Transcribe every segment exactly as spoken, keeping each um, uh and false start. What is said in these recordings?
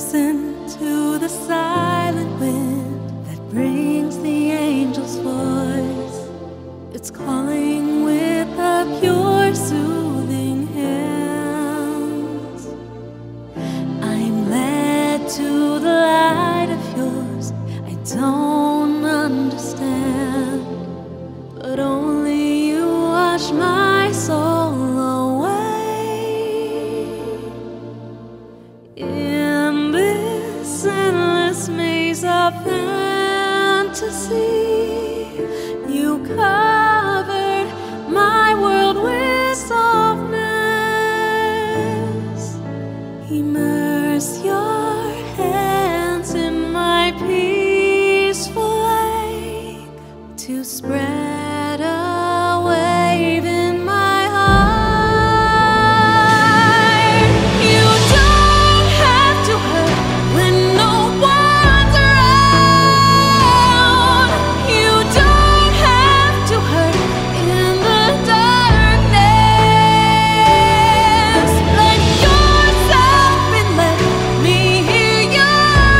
Listen to the silent wind that brings the angel's voice. It's calling with a pure, soothing hands. I'm led to the light of yours. I don't understand, but only you wash my soul away. In this endless maze of fantasy, you covered my world with softness. Immerse your hands in my peaceful lake to spread a wave in my heart. You don't have to hurt when no one's around. You don't have to hurt in the darkness. Let yourself in, let me hear your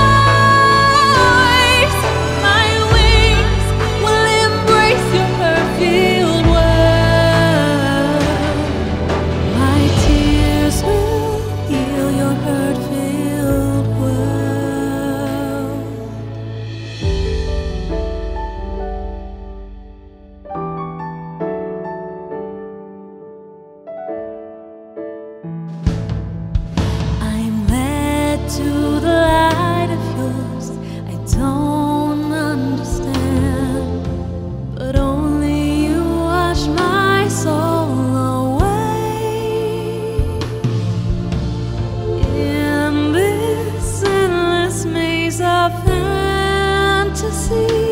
voice. My wings will embrace your hurt-filled world. My tears will heal your hurt-filled world. I'm led to the light of yours. I don't understand, but only you wash my soul away. In this endless maze of fantasy,